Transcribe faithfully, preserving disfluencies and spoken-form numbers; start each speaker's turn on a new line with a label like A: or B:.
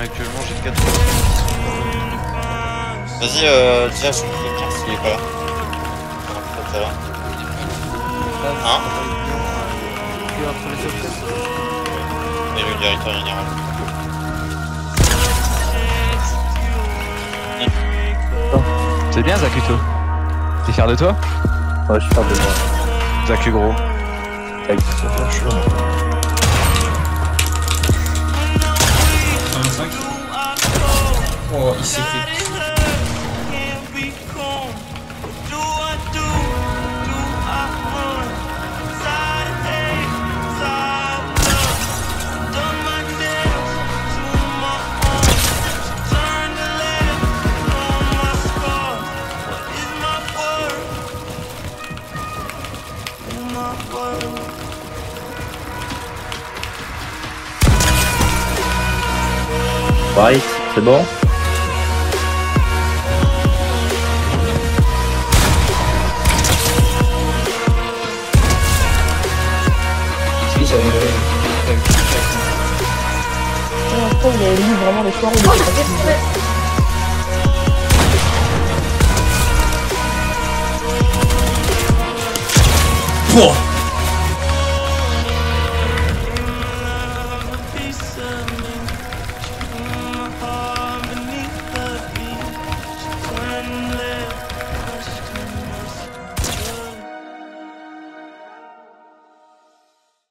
A: actuellement j'ai quatre.
B: Vas-y, euh, déjà je trouve quelqu'un s'il est pas là. Ça va. Hein? Et le directeur général.
C: C'est bien Zakuto. T'es fier de toi?
D: Ouais, je suis fier de moi.
C: Zaku gros.
D: Avec ça fait chaud.
E: vingt-cinq. Oh, il s'est fait.
D: Right, c'est bon?
E: Si, ça va.
F: Pour l'instant, vous avez mis vraiment les soirées de
E: Pouah.